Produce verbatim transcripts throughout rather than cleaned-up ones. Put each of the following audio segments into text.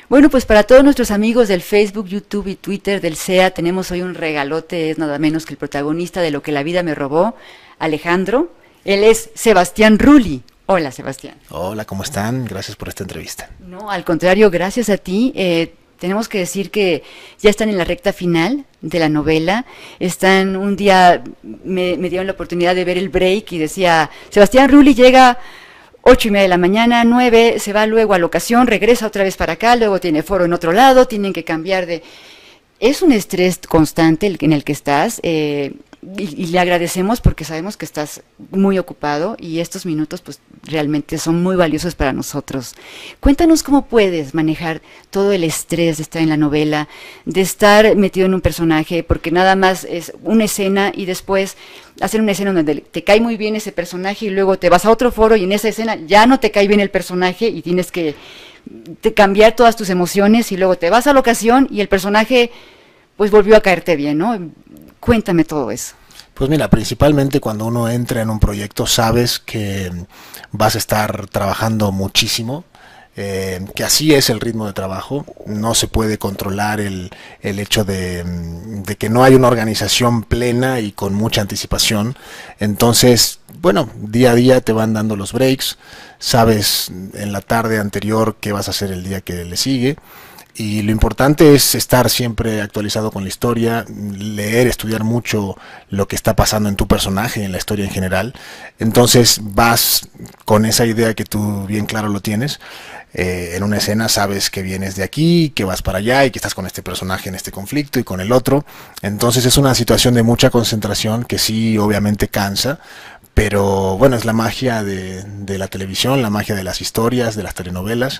Bueno, pues para todos nuestros amigos del Facebook, YouTube y Twitter del C E A, tenemos hoy un regalote, es nada menos que el protagonista de Lo que la vida me robó, Alejandro. Él es Sebastián Rulli. Hola, Sebastián. Hola, ¿cómo están? Gracias por esta entrevista. No, al contrario, gracias a ti. Eh, tenemos que decir que ya están en la recta final de la novela. Están, un día me, me dieron la oportunidad de ver el break y decía, Sebastián Rulli llega ocho y media de la mañana, nueve, se va luego a locación, regresa otra vez para acá, luego tiene foro en otro lado, tienen que cambiar de... Es un estrés constante el, en el que estás, eh, y, y le agradecemos porque sabemos que estás muy ocupado y estos minutos pues realmente son muy valiosos para nosotros. Cuéntanos cómo puedes manejar todo el estrés de estar en la novela, de estar metido en un personaje, porque nada más es una escena y después hacer una escena donde te cae muy bien ese personaje y luego te vas a otro foro y en esa escena ya no te cae bien el personaje y tienes que te cambiar todas tus emociones y luego te vas a la ocasión y el personaje pues volvió a caerte bien, ¿no? Cuéntame todo eso. Pues mira, principalmente cuando uno entra en un proyecto sabes que vas a estar trabajando muchísimo, eh, que así es el ritmo de trabajo, no se puede controlar el, el hecho de, de que no hay una organización plena y con mucha anticipación, entonces, bueno, día a día te van dando los breaks, sabes en la tarde anterior qué vas a hacer el día que le sigue. Y lo importante es estar siempre actualizado con la historia, leer, estudiar mucho lo que está pasando en tu personaje y en la historia en general. Entonces vas con esa idea que tú bien claro lo tienes. Eh, en una escena sabes que vienes de aquí, que vas para allá y que estás con este personaje en este conflicto y con el otro. Entonces es una situación de mucha concentración que sí obviamente cansa. Pero bueno, es la magia de, de la televisión, la magia de las historias, de las telenovelas.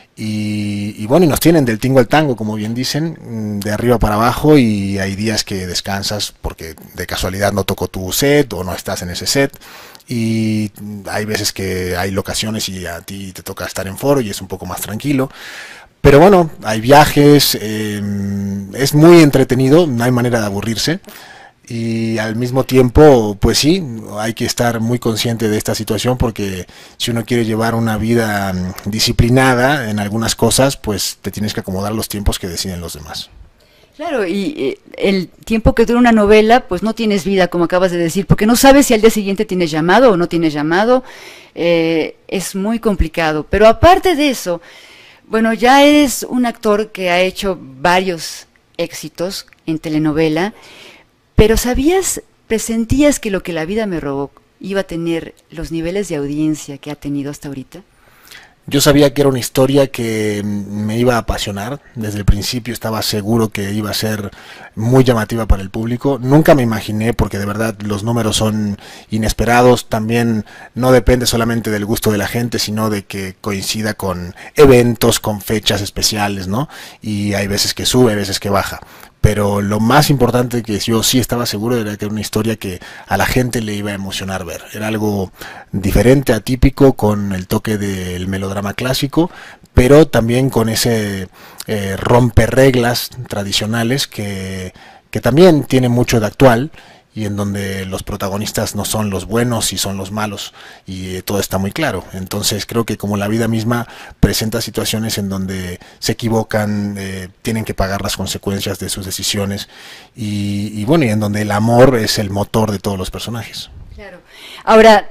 Y, y bueno, y nos tienen del tingo al tango, como bien dicen, de arriba para abajo, y hay días que descansas porque de casualidad no tocó tu set o no estás en ese set, y hay veces que hay locaciones y a ti te toca estar en foro y es un poco más tranquilo. Pero bueno, hay viajes, eh, es muy entretenido, no hay manera de aburrirse. Y al mismo tiempo, pues sí, hay que estar muy consciente de esta situación porque si uno quiere llevar una vida disciplinada en algunas cosas, pues te tienes que acomodar los tiempos que deciden los demás. Claro, y eh, el tiempo que dura una novela, pues no tienes vida, como acabas de decir, porque no sabes si al día siguiente tienes llamado o no tienes llamado, eh, es muy complicado. Pero aparte de eso, bueno, ya eres un actor que ha hecho varios éxitos en telenovela. Pero ¿sabías, presentías que Lo que la vida me robó iba a tener los niveles de audiencia que ha tenido hasta ahorita? Yo sabía que era una historia que me iba a apasionar, desde el principio estaba seguro que iba a ser muy llamativa para el público, nunca me imaginé, porque de verdad los números son inesperados, también no depende solamente del gusto de la gente, sino de que coincida con eventos, con fechas especiales, ¿no? Y hay veces que sube, hay veces que baja. Pero lo más importante que yo sí estaba seguro era que era una historia que a la gente le iba a emocionar ver. Era algo diferente, atípico, con el toque del melodrama clásico, pero también con ese eh, romperreglas tradicionales que, que también tiene mucho de actual, y en donde los protagonistas no son los buenos y son los malos, y eh, todo está muy claro. Entonces creo que como la vida misma presenta situaciones en donde se equivocan, eh, tienen que pagar las consecuencias de sus decisiones, y, y bueno, y en donde el amor es el motor de todos los personajes. Claro. Ahora,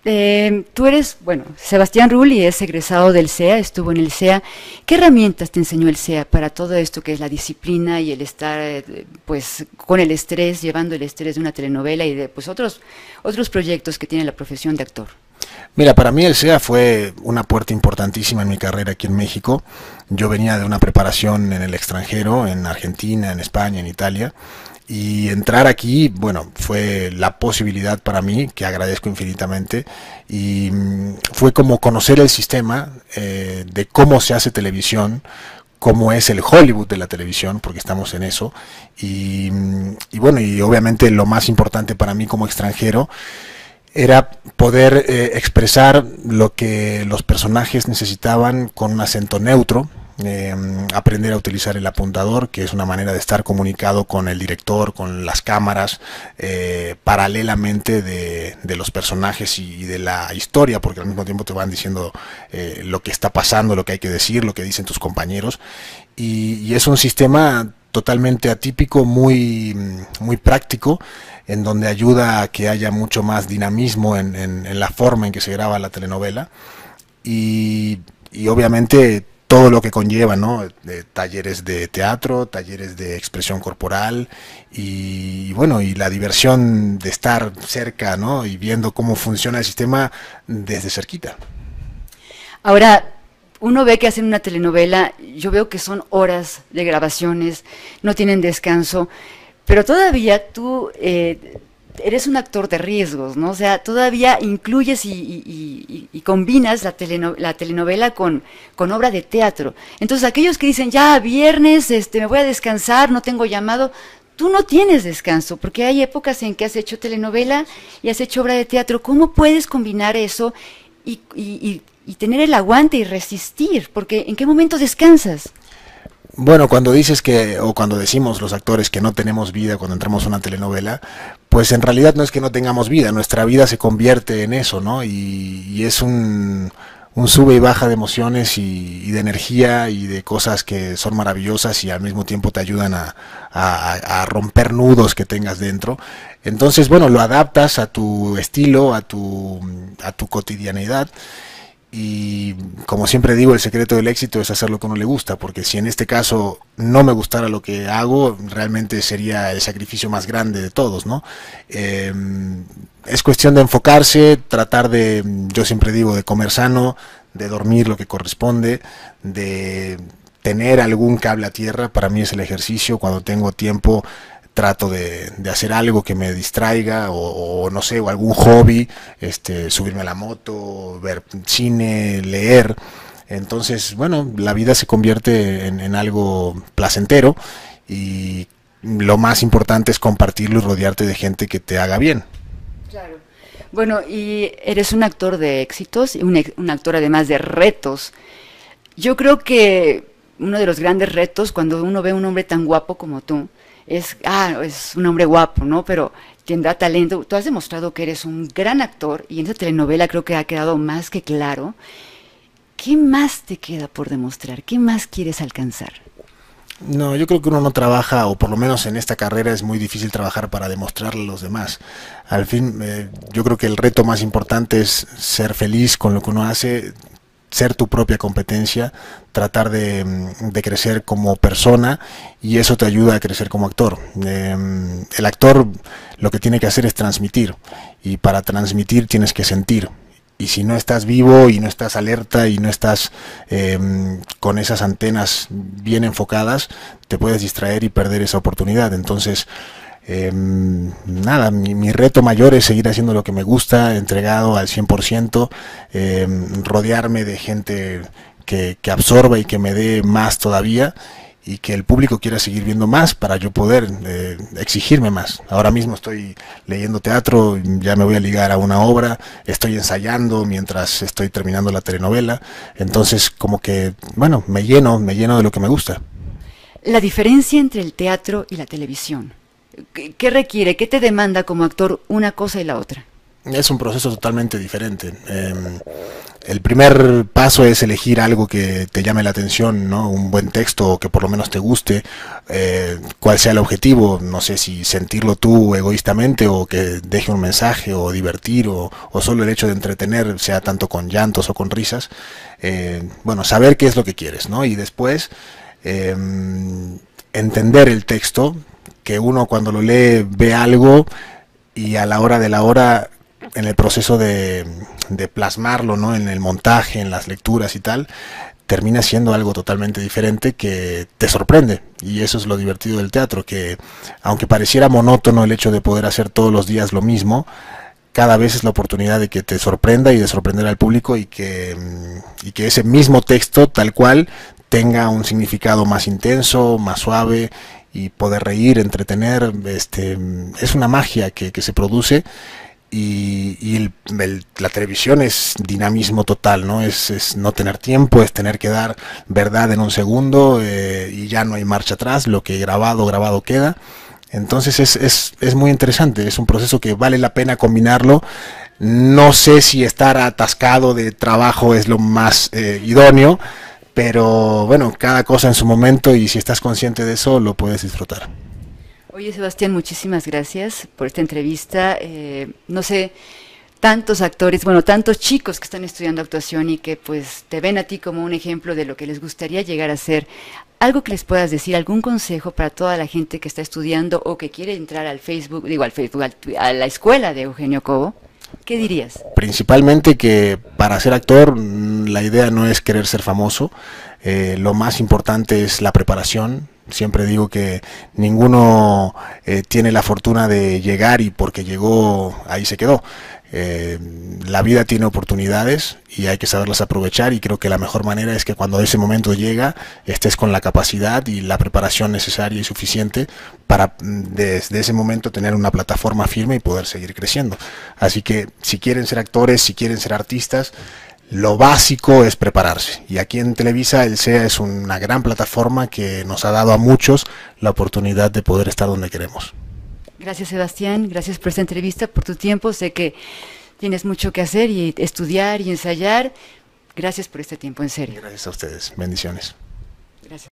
eh, tú eres, bueno, Sebastián Rulli es egresado del C E A, estuvo en el C E A. ¿Qué herramientas te enseñó el C E A para todo esto que es la disciplina y el estar, eh, pues, con el estrés, llevando el estrés de una telenovela y de, pues, otros, otros proyectos que tiene la profesión de actor? Mira, para mí el C E A fue una puerta importantísima en mi carrera aquí en México. Yo venía de una preparación en el extranjero, en Argentina, en España, en Italia. Y entrar aquí, bueno, fue la posibilidad para mí, que agradezco infinitamente, y fue como conocer el sistema eh, de cómo se hace televisión, cómo es el Hollywood de la televisión, porque estamos en eso, y, y bueno, y obviamente lo más importante para mí como extranjero era poder eh, expresar lo que los personajes necesitaban con un acento neutro, eh, aprender a utilizar el apuntador, que es una manera de estar comunicado con el director, con las cámaras, eh, paralelamente de, de los personajes y de la historia, porque al mismo tiempo te van diciendo eh, lo que está pasando, lo que hay que decir, lo que dicen tus compañeros, y, y es un sistema totalmente atípico, muy, muy práctico, en donde ayuda a que haya mucho más dinamismo en, en, en la forma en que se graba la telenovela, y, y obviamente todo lo que conlleva, ¿no? De talleres de teatro, talleres de expresión corporal y, y bueno, y la diversión de estar cerca, ¿no? Y viendo cómo funciona el sistema desde cerquita. Ahora, uno ve que hacen una telenovela, yo veo que son horas de grabaciones, no tienen descanso, pero todavía tú eh, eres un actor de riesgos, ¿no? O sea, todavía incluyes y, y, y, y combinas la, teleno, la telenovela con, con obra de teatro. Entonces, aquellos que dicen, ya, viernes, este, me voy a descansar, no tengo llamado, tú no tienes descanso, porque hay épocas en que has hecho telenovela y has hecho obra de teatro. ¿Cómo puedes combinar eso y, y, y, y tener el aguante y resistir? Porque ¿en qué momento descansas? Bueno, cuando dices que, o cuando decimos los actores que no tenemos vida cuando entramos a una telenovela, pues en realidad no es que no tengamos vida, nuestra vida se convierte en eso, ¿no? Y, y es un, un sube y baja de emociones y, y de energía y de cosas que son maravillosas y al mismo tiempo te ayudan a, a, a romper nudos que tengas dentro. Entonces, bueno, lo adaptas a tu estilo, a tu, a tu cotidianidad. Y como siempre digo, el secreto del éxito es hacer lo que a uno le gusta, porque si en este caso no me gustara lo que hago, realmente sería el sacrificio más grande de todos, ¿no? Eh, es cuestión de enfocarse, tratar de, yo siempre digo, de comer sano, de dormir lo que corresponde, de tener algún cable a tierra. Para mí es el ejercicio. Cuando tengo tiempo trato de, de hacer algo que me distraiga o, o no sé, o algún hobby, este, subirme a la moto, ver cine, leer. Entonces, bueno, la vida se convierte en, en algo placentero y lo más importante es compartirlo y rodearte de gente que te haga bien. Claro. Bueno, y eres un actor de éxitos y un, un actor además de retos. Yo creo que uno de los grandes retos cuando uno ve a un hombre tan guapo como tú, es, ah, es un hombre guapo, ¿no? Pero tendrá talento. Tú has demostrado que eres un gran actor y en esa telenovela creo que ha quedado más que claro. ¿Qué más te queda por demostrar? ¿Qué más quieres alcanzar? No, yo creo que uno no trabaja, o por lo menos en esta carrera es muy difícil trabajar para demostrarle a los demás. Al fin, eh, yo creo que el reto más importante es ser feliz con lo que uno hace, ser tu propia competencia, tratar de, de crecer como persona y eso te ayuda a crecer como actor. Eh, el actor lo que tiene que hacer es transmitir y para transmitir tienes que sentir. Y si no estás vivo y no estás alerta y no estás eh, con esas antenas bien enfocadas, te puedes distraer y perder esa oportunidad. Entonces, Eh, nada, mi, mi reto mayor es seguir haciendo lo que me gusta, entregado al cien por ciento, eh, rodearme de gente que, que absorba y que me dé más todavía y que el público quiera seguir viendo más para yo poder eh, exigirme más. Ahora mismo estoy leyendo teatro, ya me voy a ligar a una obra, estoy ensayando mientras estoy terminando la telenovela, entonces como que, bueno, me lleno, me lleno de lo que me gusta. La diferencia entre el teatro y la televisión. ¿Qué, qué requiere, qué te demanda como actor una cosa y la otra? Es un proceso totalmente diferente. Eh, el primer paso es elegir algo que te llame la atención, ¿no? Un buen texto o que por lo menos te guste, eh, cuál sea el objetivo, no sé si sentirlo tú egoístamente o que deje un mensaje o divertir o, o solo el hecho de entretener, sea tanto con llantos o con risas. Eh, bueno, saber qué es lo que quieres, ¿no? Y después eh, entender el texto, que uno cuando lo lee ve algo y a la hora de la hora en el proceso de, de plasmarlo, ¿no? En el montaje, en las lecturas y tal, termina siendo algo totalmente diferente que te sorprende. Y eso es lo divertido del teatro, que aunque pareciera monótono el hecho de poder hacer todos los días lo mismo, cada vez es la oportunidad de que te sorprenda y de sorprender al público y que, y que ese mismo texto tal cual tenga un significado más intenso, más suave y poder reír, entretener. Este, es una magia que, que se produce y, y el, el, la televisión es dinamismo total, ¿no? Es, es no tener tiempo, es tener que dar verdad en un segundo eh, y ya no hay marcha atrás, lo que grabado, grabado queda. Entonces es, es, es muy interesante, es un proceso que vale la pena combinarlo. No sé si estar atascado de trabajo es lo más eh, idóneo, pero bueno, cada cosa en su momento y si estás consciente de eso lo puedes disfrutar. Oye, Sebastián, muchísimas gracias por esta entrevista. Eh, no sé, tantos actores, bueno, tantos chicos que están estudiando actuación y que pues te ven a ti como un ejemplo de lo que les gustaría llegar a ser. Algo que les puedas decir, algún consejo para toda la gente que está estudiando o que quiere entrar al Facebook, digo al Facebook, al, a la escuela de Eugenio Cobo, ¿qué dirías? Principalmente que para ser actor la idea no es querer ser famoso, eh, lo más importante es la preparación. Siempre digo que ninguno eh, tiene la fortuna de llegar y porque llegó ahí se quedó. Eh, la vida tiene oportunidades y hay que saberlas aprovechar y creo que la mejor manera es que cuando ese momento llega estés con la capacidad y la preparación necesaria y suficiente para desde ese momento tener una plataforma firme y poder seguir creciendo. Así que si quieren ser actores, si quieren ser artistas, lo básico es prepararse y aquí en Televisa el C E A es una gran plataforma que nos ha dado a muchos la oportunidad de poder estar donde queremos. Gracias, Sebastián, gracias por esta entrevista, por tu tiempo. Sé que tienes mucho que hacer y estudiar y ensayar. Gracias por este tiempo, en serio. Gracias a ustedes, bendiciones. Gracias.